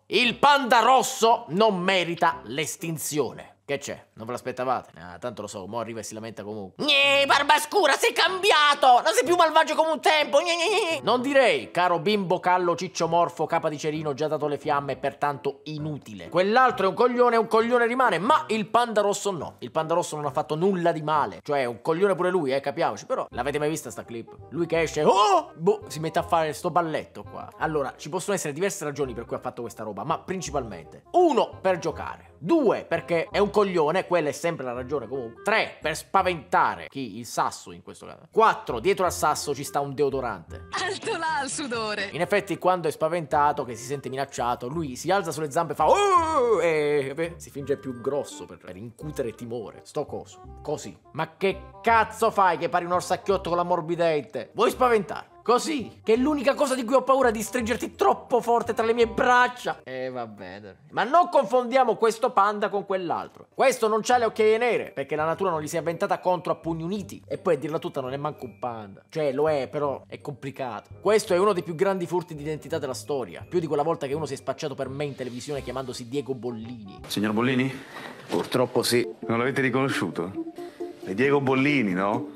Il panda rosso non merita l'estinzione. Che c'è? Non ve l'aspettavate? Ah, tanto lo so, mo arriva e si lamenta comunque. Barbascura, sei cambiato! Non sei più malvagio come un tempo! Non direi, caro bimbo callo cicciomorfo capa di cerino già dato le fiamme e pertanto inutile. Quell'altro è un coglione rimane, ma il panda rosso no. Il panda rosso non ha fatto nulla di male. Cioè, è un coglione pure lui, capiamoci. Però, l'avete mai vista sta clip? Lui che esce, si mette a fare sto balletto qua. Allora, ci possono essere diverse ragioni per cui ha fatto questa roba, ma principalmente 1 per giocare, 2 perché è un coglione, quella è sempre la ragione comunque, 3 per spaventare chi? Il sasso in questo caso, 4 dietro al sasso ci sta un deodorante. Alto là al sudore. In effetti quando è spaventato, che si sente minacciato, lui si alza sulle zampe e fa e si finge più grosso per incutere timore. Sto coso, così. Ma che cazzo fai che pari un orsacchiotto con la morbidente? Vuoi spaventare? Così, che è l'unica cosa di cui ho paura, di stringerti troppo forte tra le mie braccia. Vabbè, dai. Ma non confondiamo questo panda con quell'altro. Questo non c'ha le occhiaie nere, perché la natura non gli si è avventata contro a pugni uniti. E poi a dirla tutta non è manco un panda. Cioè, lo è, però è complicato. Questo è uno dei più grandi furti di identità della storia. Più di quella volta che uno si è spacciato per me in televisione chiamandosi Diego Bollini. Signor Bollini? Purtroppo sì. Non l'avete riconosciuto? È Diego Bollini, no?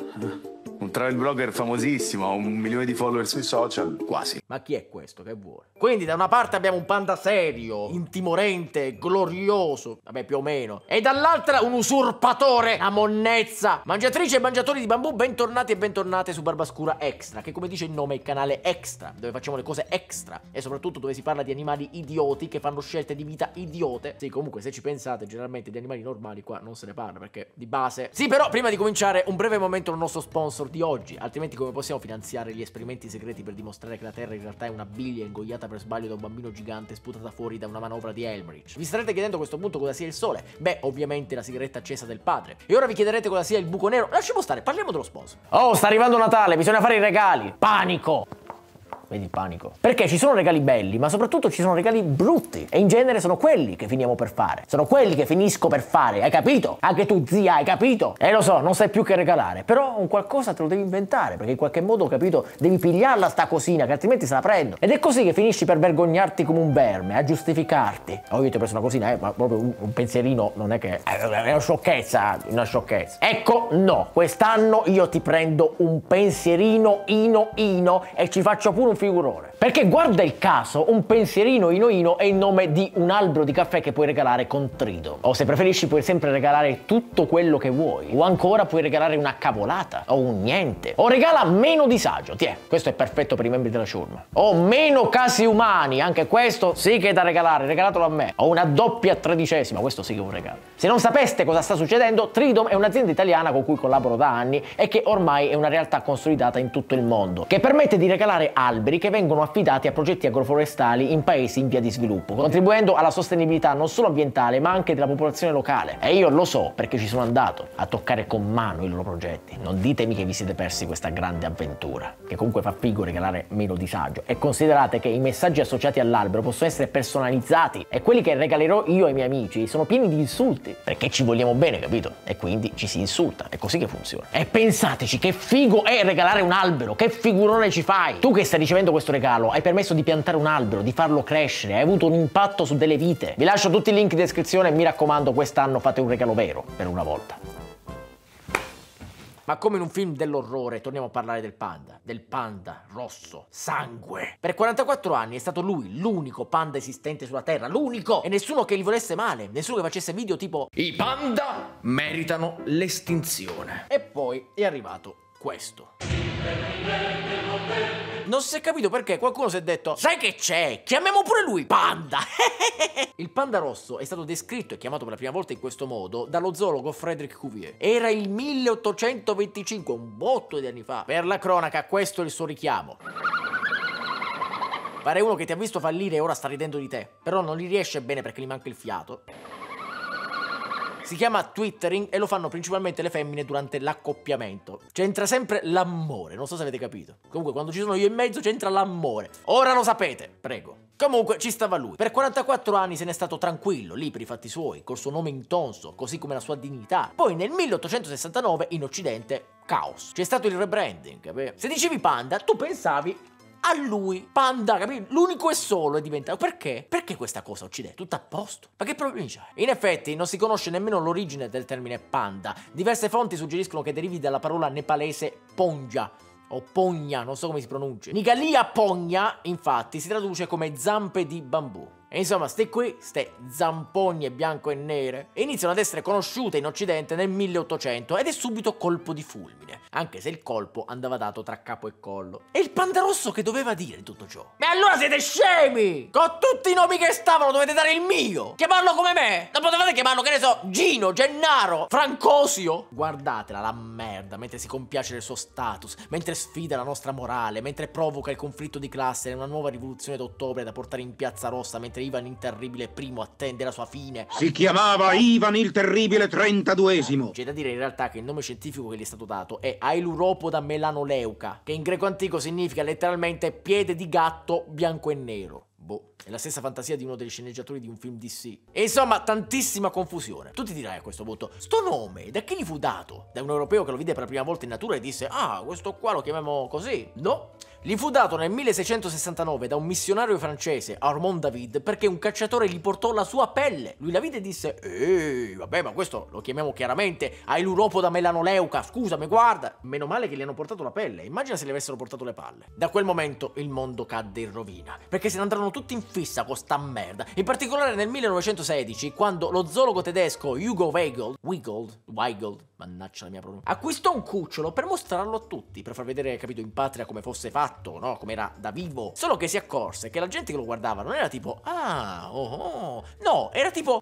Un travel blogger famosissimo, ha 1 milione di follower sui social. Quasi. Ma chi è questo? Che vuole? Quindi da una parte abbiamo un panda serio, intimorente, glorioso, vabbè più o meno, e dall'altra un usurpatore, una monnezza. Mangiatrici e mangiatori di bambù, bentornati e bentornate su Barbascura Extra, che come dice il nome è il canale Extra, dove facciamo le cose extra e soprattutto dove si parla di animali idioti che fanno scelte di vita idiote. Sì, comunque se ci pensate, generalmente di animali normali qua non se ne parla perché di base... Sì, però prima di cominciare un breve momento al nostro sponsor di oggi, altrimenti come possiamo finanziare gli esperimenti segreti per dimostrare che la Terra in realtà è una biglia ingoiata per sbaglio da un bambino gigante sputata fuori da una manovra di Elmerich? Vi starete chiedendo a questo punto cosa sia il sole? Beh, ovviamente la sigaretta accesa del padre. E ora vi chiederete cosa sia il buco nero? Lasciamo stare, parliamo dello sponsor. Oh, sta arrivando Natale, bisogna fare i regali. Panico! Vedi il panico? Perché ci sono regali belli, ma soprattutto ci sono regali brutti. E in genere sono quelli che finiamo per fare. Sono quelli che finisco per fare, hai capito? Anche tu, zia, hai capito? Lo so, non sai più che regalare. Però un qualcosa te lo devi inventare, perché in qualche modo, capito, devi pigliarla sta cosina, che altrimenti se la prendo. Ed è così che finisci per vergognarti come un verme, a giustificarti. Oh, io ti ho preso una cosina, ma proprio un pensierino, non è che... È una sciocchezza, una sciocchezza. Ecco, no. Quest'anno io ti prendo un pensierino ino e ci faccio pure un figurone. Perché guarda il caso, un pensierino ino è il nome di un albero di caffè che puoi regalare con Trido. O se preferisci puoi sempre regalare tutto quello che vuoi. O ancora puoi regalare una cavolata. O un niente. O regala meno disagio. Tiè, questo è perfetto per i membri della ciurma. O meno casi umani. Anche questo sì che è da regalare. Regalatelo a me. O una doppia tredicesima. Questo sì che è un regalo. Se non sapeste cosa sta succedendo, Tridom è un'azienda italiana con cui collaboro da anni e che ormai è una realtà consolidata in tutto il mondo, che permette di regalare alberi che vengono affidati a progetti agroforestali in paesi in via di sviluppo, contribuendo alla sostenibilità non solo ambientale ma anche della popolazione locale. E io lo so perché ci sono andato a toccare con mano i loro progetti. Non ditemi che vi siete persi questa grande avventura, che comunque fa figo regalare meno disagio. E considerate che i messaggi associati all'albero possono essere personalizzati e quelli che regalerò io ai miei amici sono pieni di insulti, perché ci vogliamo bene, capito? E quindi ci si insulta, è così che funziona. E pensateci che figo è regalare un albero, che figurone ci fai! Tu che stai ricevendo questo regalo hai permesso di piantare un albero, di farlo crescere, hai avuto un impatto su delle vite. Vi lascio tutti i link in descrizione e mi raccomando, quest'anno fate un regalo vero, per una volta. Ma come in un film dell'orrore, torniamo a parlare del panda rosso, sangue. Per 44 anni è stato lui l'unico panda esistente sulla Terra, l'unico! E nessuno che gli volesse male, nessuno che facesse video tipo "I panda meritano l'estinzione". E poi è arrivato questo. Non si è capito perché qualcuno si è detto "Sai che c'è? Chiamiamo pure lui panda!". Il panda rosso è stato descritto e chiamato per la prima volta in questo modo dallo zoologo Frédéric Cuvier. Era il 1825, un botto di anni fa. Per la cronaca, questo è il suo richiamo. Pare uno che ti ha visto fallire e ora sta ridendo di te, però non gli riesce bene perché gli manca il fiato. Si chiama twittering e lo fanno principalmente le femmine durante l'accoppiamento. C'entra sempre l'amore, non so se avete capito. Comunque quando ci sono io in mezzo c'entra l'amore. Ora lo sapete, prego. Comunque ci stava lui. Per 44 anni se n'è stato tranquillo, lì per i fatti suoi, col suo nome intonso, così come la sua dignità. Poi nel 1869 in Occidente, caos. C'è stato il rebranding, capito? Se dicevi panda, tu pensavi A lui, Panda, capito? L'unico e solo è diventato. Perché? Perché questa cosa uccide? Tutto a posto. Ma che problemi c'è? In effetti non si conosce nemmeno l'origine del termine panda. Diverse fonti suggeriscono che derivi dalla parola nepalese ponja o pogna, non so come si pronuncia. Nigalia pogna, infatti, si traduce come zampe di bambù. E insomma, ste zampogne bianco e nere, iniziano ad essere conosciute in Occidente nel 1800 ed è subito colpo di fulmine, anche se il colpo andava dato tra capo e collo. E il Panda Rosso che doveva dire di tutto ciò? E allora siete scemi! Con tutti i nomi che stavano dovete dare il mio! Chiamarlo come me! Non potevate chiamarlo, che ne so, Gino, Gennaro, Francosio? Guardatela la merda, mentre si compiace del suo status, mentre sfida la nostra morale, mentre provoca il conflitto di classe in una nuova rivoluzione d'ottobre da portare in Piazza Rossa, mentre Ivan il Terribile I attende la sua fine. Si chiamava Ivan il Terribile 32esimo. C'è da dire in realtà che il nome scientifico che gli è stato dato è Ailuropoda melanoleuca, che in greco antico significa letteralmente piede di gatto bianco e nero. Boh, è la stessa fantasia di uno degli sceneggiatori di un film DC. E insomma, tantissima confusione. Tu ti dirai a questo punto, sto nome da chi gli fu dato? Da un europeo che lo vide per la prima volta in natura e disse, ah, questo qua lo chiamiamo così? No. Gli fu dato nel 1669 da un missionario francese, Armand David, perché un cacciatore gli portò la sua pelle. Lui la vide e disse, vabbè, ma questo lo chiamiamo chiaramente Ailuropoda melanoleuca, scusami, guarda. Meno male che gli hanno portato la pelle, immagina se gli avessero portato le palle. Da quel momento il mondo cadde in rovina, perché se ne andranno tutti in fissa con sta merda. In particolare nel 1916, quando lo zoologo tedesco Hugo Weigel, mannaggia la mia pronuncia, acquistò un cucciolo per mostrarlo a tutti, per far vedere, capito, in patria come fosse fatto, no? Come era da vivo. Solo che si accorse che la gente che lo guardava non era tipo, no, era tipo,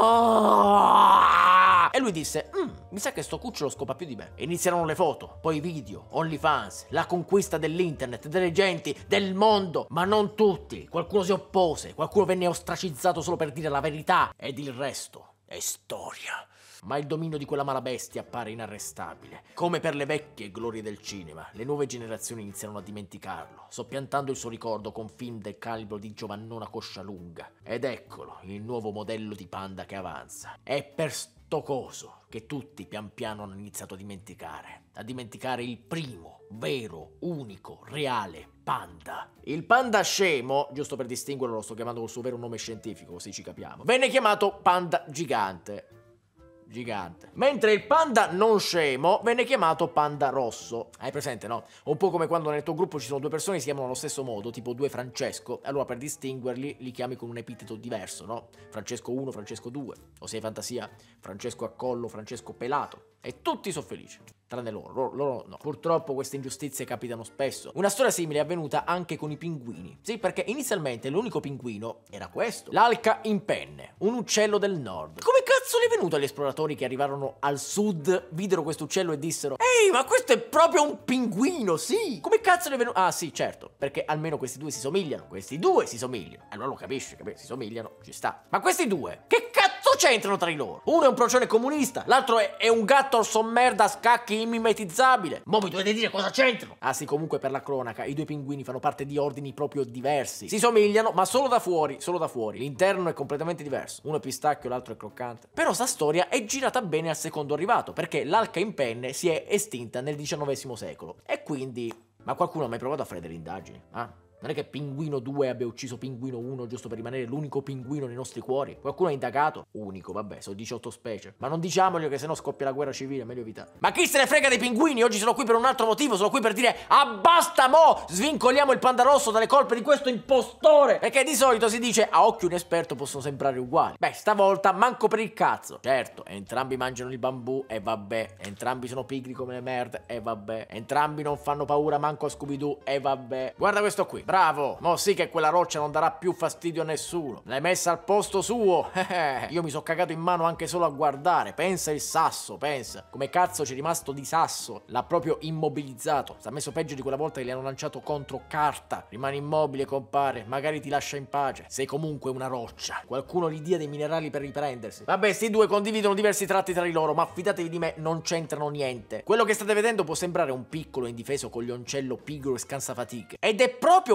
e lui disse, mi sa che sto cucciolo scopa più di me. E iniziarono le foto, poi i video, OnlyFans, la conquista dell'internet, delle genti, del mondo, ma non tutti. Qualcuno si oppose, qualcuno venne ostracizzato solo per dire la verità, ed il resto è storia. Ma il dominio di quella mala bestia appare inarrestabile. Come per le vecchie glorie del cinema, le nuove generazioni iniziano a dimenticarlo, soppiantando il suo ricordo con film del calibro di Giovannona Coscialunga. Ed eccolo, il nuovo modello di panda che avanza. È per sto coso che tutti pian piano hanno iniziato a dimenticare il primo, vero, unico, reale panda. Il panda scemo, giusto per distinguerlo lo sto chiamando col suo vero nome scientifico, così ci capiamo, venne chiamato panda gigante. Mentre il panda non scemo venne chiamato Panda Rosso. Hai presente, no? Un po' come quando nel tuo gruppo ci sono due persone che si chiamano allo stesso modo, tipo due Francesco, allora per distinguerli li chiami con un epiteto diverso, no? Francesco 1, Francesco 2, o se hai fantasia, Francesco a collo, Francesco pelato. E tutti sono felici, tranne loro no. Purtroppo queste ingiustizie capitano spesso. Una storia simile è avvenuta anche con i pinguini. Sì, perché inizialmente l'unico pinguino era questo, l'alca in penne, un uccello del nord. Come cazzo gli è venuto agli esploratori che arrivarono al sud, videro questo uccello e dissero, ehi, ma questo è proprio un pinguino, sì! Come cazzo gli è venuto? Ah sì, certo, perché almeno questi due si somigliano. Allora lo capisci, si somigliano, ci sta. Ma questi due, che cazzo c'entrano tra di loro? Uno è un procione comunista, l'altro è un gatto orso merda a scacchi immimetizzabile. Mo mi dovete dire cosa c'entrano. Ah sì, comunque per la cronaca, i due pinguini fanno parte di ordini proprio diversi. Si somigliano, ma solo da fuori. L'interno è completamente diverso. Uno è pistacchio, l'altro è croccante. Però sta storia è girata bene al secondo arrivato, perché l'alca in penne si è estinta nel XIX secolo. E quindi... Ma qualcuno ha mai provato a fare delle indagini? Non è che Pinguino 2 abbia ucciso Pinguino 1 giusto per rimanere l'unico pinguino nei nostri cuori? Qualcuno ha indagato? Unico, vabbè, sono 18 specie. Ma non diciamoglielo che sennò scoppia la guerra civile, meglio evitare. Ma chi se ne frega dei pinguini? Oggi sono qui per un altro motivo, sono qui per dire basta mo! Svincoliamo il Panda Rosso dalle colpe di questo impostore! Perché di solito si dice a occhio inesperto possono sembrare uguali. Beh, stavolta manco per il cazzo. Certo, entrambi mangiano il bambù e vabbè. Entrambi sono pigri come le merde e vabbè. Entrambi non fanno paura manco a Scooby-Doo e vabbè. Guarda questo qui. Bravo, mo sì che quella roccia non darà più fastidio a nessuno. L'hai messa al posto suo. Io mi sono cagato in mano anche solo a guardare. Pensa il sasso, pensa. Come cazzo c'è rimasto di sasso? L'ha proprio immobilizzato. Sta messo peggio di quella volta che gli hanno lanciato contro carta. Rimani immobile, compare. Magari ti lascia in pace. Sei comunque una roccia. Qualcuno gli dia dei minerali per riprendersi. Vabbè, sti due condividono diversi tratti tra di loro, ma fidatevi di me, non c'entrano niente. Quello che state vedendo può sembrare un piccolo indifeso coglioncello pigro e scansafatiche. Ed è proprio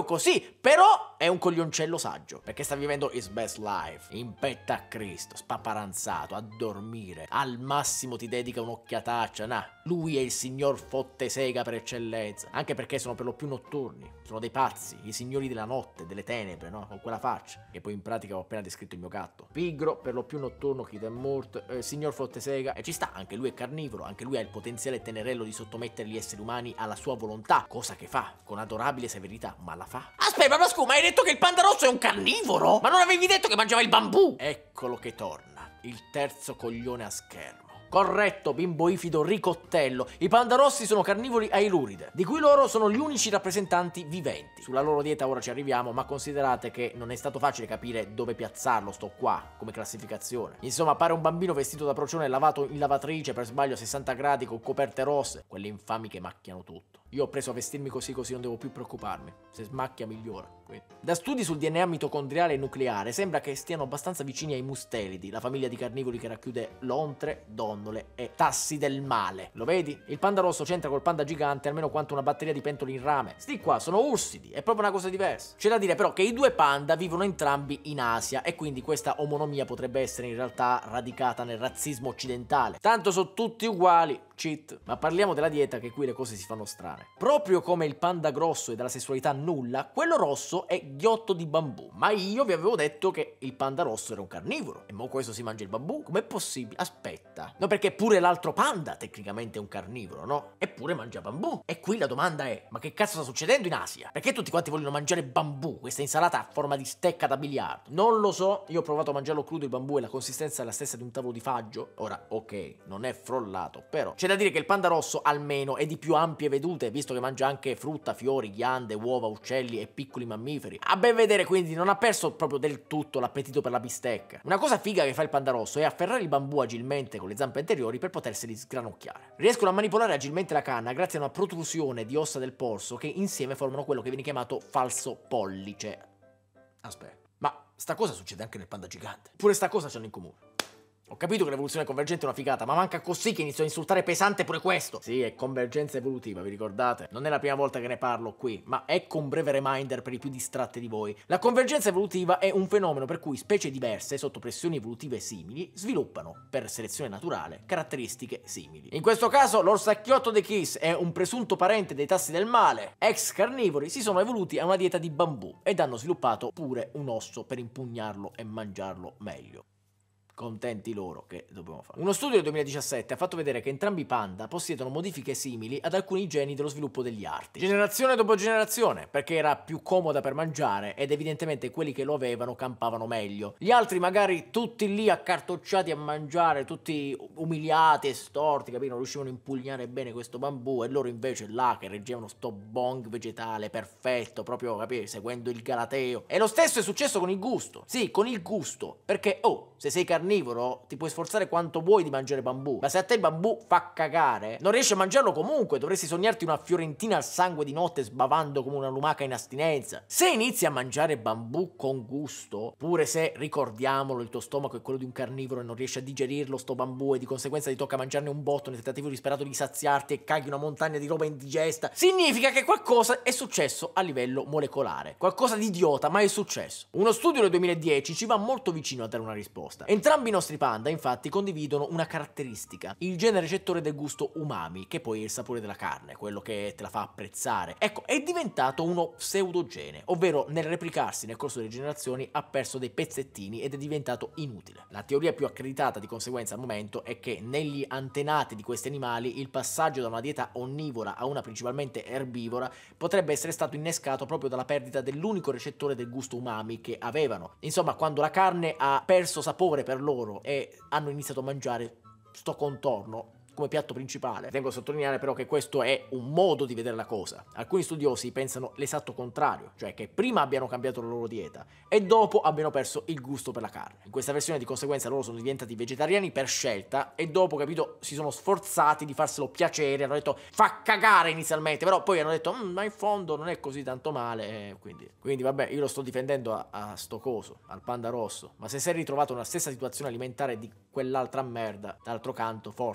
proprio così, però è un coglioncello saggio, perché sta vivendo his best life, in petta a Cristo, spaparanzato, a dormire, al massimo ti dedica un'occhiataccia, lui è il signor Fottesega per eccellenza, anche perché sono per lo più notturni, sono dei pazzi, i signori della notte, delle tenebre, no? Con quella faccia, che poi in pratica ho appena descritto il mio gatto. Pigro, per lo più notturno, Kid and Murt, signor Fottesega, e ci sta, anche lui è carnivoro, anche lui ha il potenziale tenerello di sottomettere gli esseri umani alla sua volontà, cosa che fa, con adorabile severità, ma la fa. Aspetta, ma scusa, ma hai detto che il panda rosso è un carnivoro? Ma non avevi detto che mangiava il bambù? Eccolo che torna, il terzo coglione a schermo. Corretto, bimboifido ricottello. I panda rossi sono carnivori ailuride, di cui loro sono gli unici rappresentanti viventi. Sulla loro dieta ora ci arriviamo, ma considerate che non è stato facile capire dove piazzarlo sto qua, come classificazione. Insomma, pare un bambino vestito da procione lavato in lavatrice per sbaglio a 60 gradi con coperte rosse, quelle infami che macchiano tutto. Io ho preso a vestirmi così non devo più preoccuparmi. Se smacchia migliora. Quindi. Da studi sul DNA mitocondriale e nucleare sembra che stiano abbastanza vicini ai mustelidi, la famiglia di carnivori che racchiude lontre, donnole e tassi del male. Lo vedi? Il panda rosso c'entra col panda gigante almeno quanto una batteria di pentole in rame. Sti qua sono ursidi, è proprio una cosa diversa. C'è da dire però che i due panda vivono entrambi in Asia e quindi questa omonomia potrebbe essere in realtà radicata nel razzismo occidentale. Tanto sono tutti uguali, cheat. Ma parliamo della dieta, che qui le cose si fanno strane. Proprio come il panda grosso e della sessualità nulla, quello rosso è ghiotto di bambù. Ma io vi avevo detto che il panda rosso era un carnivoro. E mo questo si mangia il bambù? Com'è possibile? Aspetta. No, perché pure l'altro panda tecnicamente è un carnivoro, no? Eppure mangia bambù. E qui la domanda è: ma che cazzo sta succedendo in Asia? Perché tutti quanti vogliono mangiare bambù? Questa insalata a forma di stecca da biliardo. Non lo so, io ho provato a mangiarlo crudo il bambù e la consistenza è la stessa di un tavolo di faggio. Ora, ok, non è frollato, però c'è da dire che il panda rosso almeno è di più ampie vedute, visto che mangia anche frutta, fiori, ghiande, uova, uccelli e piccoli mammiferi. A ben vedere quindi non ha perso proprio del tutto l'appetito per la bistecca. Una cosa figa che fa il panda rosso è afferrare il bambù agilmente con le zampe anteriori per poterseli sgranocchiare. Riescono a manipolare agilmente la canna grazie a una protrusione di ossa del polso che insieme formano quello che viene chiamato falso pollice. Aspetta, ma sta cosa succede anche nel panda gigante. Pure sta cosa c'hanno in comune. Ho capito che l'evoluzione convergente è una figata, ma manca così che inizio a insultare pesante pure questo. Sì, è convergenza evolutiva, vi ricordate? Non è la prima volta che ne parlo qui, ma ecco un breve reminder per i più distratti di voi. La convergenza evolutiva è un fenomeno per cui specie diverse, sotto pressioni evolutive simili, sviluppano, per selezione naturale, caratteristiche simili. In questo caso, l'orsacchiotto dei Kiss è un presunto parente dei tassi del male. Ex carnivori si sono evoluti a una dieta di bambù ed hanno sviluppato pure un osso per impugnarlo e mangiarlo meglio. Contenti loro, che dobbiamo fare. Uno studio del 2017 ha fatto vedere che entrambi i panda possiedono modifiche simili ad alcuni geni dello sviluppo degli arti. Generazione dopo generazione, perché era più comoda per mangiare ed evidentemente quelli che lo avevano campavano meglio. Gli altri magari tutti lì accartocciati a mangiare, tutti umiliati e storti, capito? Non riuscivano a impugnare bene questo bambù e loro invece là che reggevano sto bong vegetale perfetto, proprio, capito? Seguendo il galateo. E lo stesso è successo con il gusto. Sì, con il gusto, perché se sei carnivoro ti puoi sforzare quanto vuoi di mangiare bambù, ma se a te il bambù fa cagare, non riesci a mangiarlo comunque, dovresti sognarti una fiorentina al sangue di notte sbavando come una lumaca in astinenza. Se inizi a mangiare bambù con gusto, pure se, ricordiamolo, il tuo stomaco è quello di un carnivoro e non riesci a digerirlo sto bambù e di conseguenza ti tocca mangiarne un botto nel tentativo disperato di saziarti e caghi una montagna di roba indigesta, significa che qualcosa è successo a livello molecolare. Qualcosa di idiota, ma è successo. Uno studio del 2010 ci va molto vicino a dare una risposta. Entrambi i nostri panda infatti condividono una caratteristica, il gene recettore del gusto umami, che poi è il sapore della carne, quello che te la fa apprezzare. Ecco, è diventato uno pseudogene, ovvero nel replicarsi nel corso delle generazioni ha perso dei pezzettini ed è diventato inutile. La teoria più accreditata di conseguenza al momento è che negli antenati di questi animali il passaggio da una dieta onnivora a una principalmente erbivora potrebbe essere stato innescato proprio dalla perdita dell'unico recettore del gusto umami che avevano. Insomma, quando la carne ha perso sapore per loro e hanno iniziato a mangiare sto contorno come piatto principale. Tengo a sottolineare però che questo è un modo di vedere la cosa. Alcuni studiosi pensano l'esatto contrario, cioè che prima abbiano cambiato la loro dieta e dopo abbiano perso il gusto per la carne. In questa versione di conseguenza loro sono diventati vegetariani per scelta e dopo, capito, si sono sforzati di farselo piacere, hanno detto fa cagare inizialmente, però poi hanno detto ma in fondo non è così tanto male, quindi vabbè, io lo sto difendendo a sto coso, al panda rosso, ma se sei ritrovato nella stessa situazione alimentare di quell'altra merda, d'altro canto forse dovrei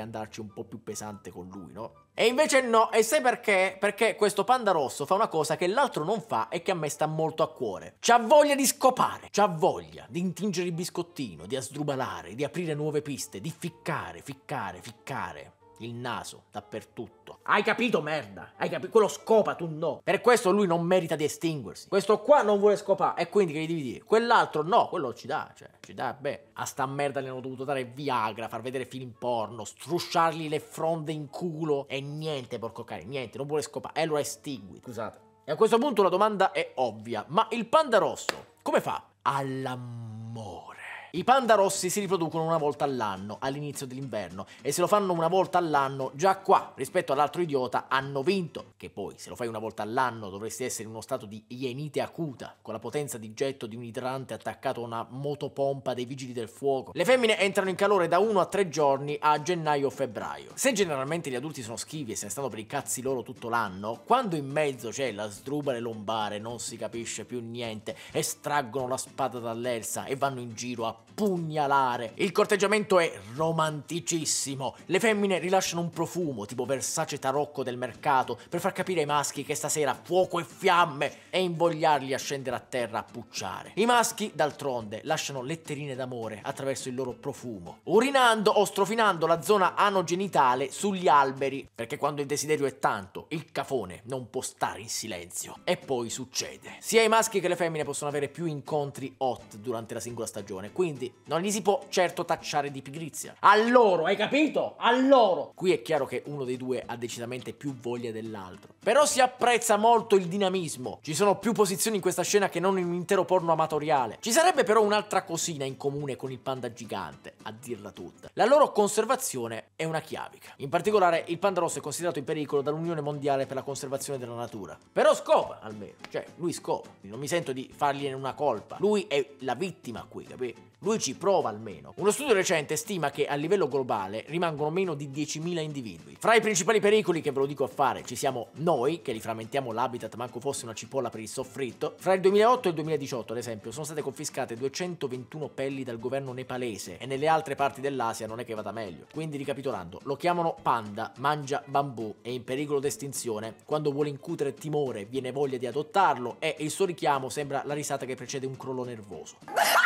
andarci un po' più pesante con lui, no? E invece no, e sai perché? Perché questo panda rosso fa una cosa che l'altro non fa e che a me sta molto a cuore. C'ha voglia di scopare, c'ha voglia di intingere il biscottino, di asdrubalare, di aprire nuove piste, di ficcare il naso dappertutto. Hai capito, merda? Hai capito? Quello scopa, tu no. Per questo lui non merita di estinguersi. Questo qua non vuole scopare, e quindi che gli devi dire? Quell'altro no, quello ci dà, cioè, ci dà, beh. A sta merda gli hanno dovuto dare Viagra, far vedere film porno, strusciargli le fronde in culo e niente, porco cane, niente, non vuole scopare. E allora estingui, scusate. E a questo punto la domanda è ovvia, ma il panda rosso come fa? All'amore. I panda rossi si riproducono una volta all'anno, all'inizio dell'inverno, e se lo fanno una volta all'anno, già qua, rispetto all'altro idiota, hanno vinto. Che poi, se lo fai una volta all'anno, dovresti essere in uno stato di ienite acuta, con la potenza di getto di un idrante attaccato a una motopompa dei vigili del fuoco. Le femmine entrano in calore da 1 a 3 giorni a gennaio o febbraio. Se generalmente gli adulti sono schivi e se ne stanno per i cazzi loro tutto l'anno, quando in mezzo c'è la sdrubale lombare, non si capisce più niente, estraggono la spada dall'elsa e vanno in giro a pugnalare. Il corteggiamento è romanticissimo. Le femmine rilasciano un profumo tipo Versace tarocco del mercato per far capire ai maschi che stasera fuoco e fiamme e invogliarli a scendere a terra a pucciare. I maschi, d'altronde, lasciano letterine d'amore attraverso il loro profumo, urinando o strofinando la zona anogenitale sugli alberi, perché quando il desiderio è tanto, il cafone non può stare in silenzio. E poi succede. Sia i maschi che le femmine possono avere più incontri hot durante la singola stagione, quindi non gli si può certo tacciare di pigrizia. A loro, hai capito? A loro! Qui è chiaro che uno dei due ha decisamente più voglia dell'altro. Però si apprezza molto il dinamismo. Ci sono più posizioni in questa scena che non in un intero porno amatoriale. Ci sarebbe però un'altra cosina in comune con il panda gigante, a dirla tutta. La loro conservazione è una chiavica. In particolare il panda rosso è considerato in pericolo dall'Unione Mondiale per la Conservazione della Natura. Però scopa, almeno. Cioè, lui scopa. Non mi sento di fargliene una colpa. Lui è la vittima qui, capito? Lui ci prova almeno. Uno studio recente stima che a livello globale rimangono meno di 10.000 individui. Fra i principali pericoli, che ve lo dico a fare, ci siamo noi, che li frammentiamo l'habitat manco fosse una cipolla per il soffritto. Fra il 2008 e il 2018, ad esempio, sono state confiscate 221 pelli dal governo nepalese e nelle altre parti dell'Asia non è che vada meglio. Quindi, ricapitolando, lo chiamano panda, mangia bambù, è in pericolo d'estinzione. Quando vuole incutere timore viene voglia di adottarlo e il suo richiamo sembra la risata che precede un crollo nervoso.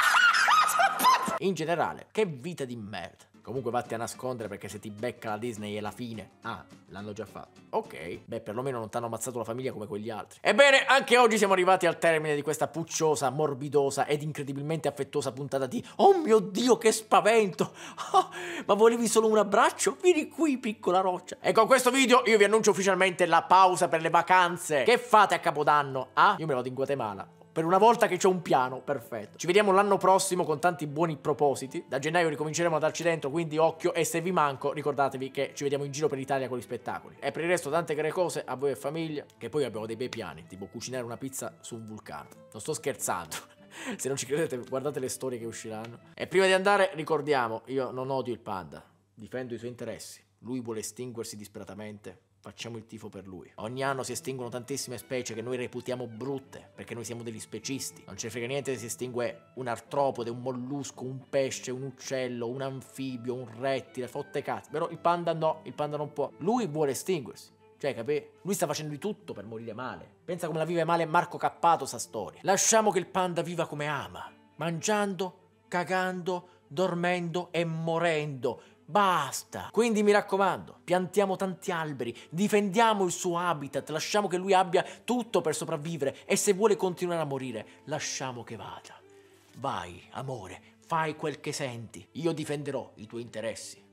In generale, che vita di merda. Comunque vatti a nascondere, perché se ti becca la Disney è la fine. Ah, l'hanno già fatto. Ok, beh, perlomeno non t'hanno ammazzato la famiglia come quegli altri. Ebbene, anche oggi siamo arrivati al termine di questa pucciosa, morbidosa ed incredibilmente affettuosa puntata di "Oh mio Dio, che spavento! Oh, ma volevi solo un abbraccio? Vieni qui, piccola roccia!" E con questo video io vi annuncio ufficialmente la pausa per le vacanze. Che fate a Capodanno? Ah, io me ne vado in Guatemala. Per una volta che c'ho un piano, perfetto. Ci vediamo l'anno prossimo con tanti buoni propositi. Da gennaio ricominceremo a darci dentro, quindi occhio. E se vi manco, ricordatevi che ci vediamo in giro per l'Italia con gli spettacoli. E per il resto tante care cose a voi e famiglia, che poi abbiamo dei bei piani, tipo cucinare una pizza su un vulcano. Non sto scherzando. Se non ci credete, guardate le storie che usciranno. E prima di andare, ricordiamo, io non odio il panda. Difendo i suoi interessi. Lui vuole estinguersi disperatamente. Facciamo il tifo per lui. Ogni anno si estinguono tantissime specie che noi reputiamo brutte, perché noi siamo degli specisti. Non ci frega niente se si estingue un artropode, un mollusco, un pesce, un uccello, un anfibio, un rettile, fotte cazzo. Però il panda no, il panda non può. Lui vuole estinguersi. Cioè, capì? Lui sta facendo di tutto per morire male. Pensa come la vive male Marco Cappato sta storia. Lasciamo che il panda viva come ama. Mangiando, cagando, dormendo e morendo. Basta! Quindi mi raccomando, piantiamo tanti alberi, difendiamo il suo habitat, lasciamo che lui abbia tutto per sopravvivere e se vuole continuare a morire, lasciamo che vada. Vai, amore, fai quel che senti, io difenderò i tuoi interessi.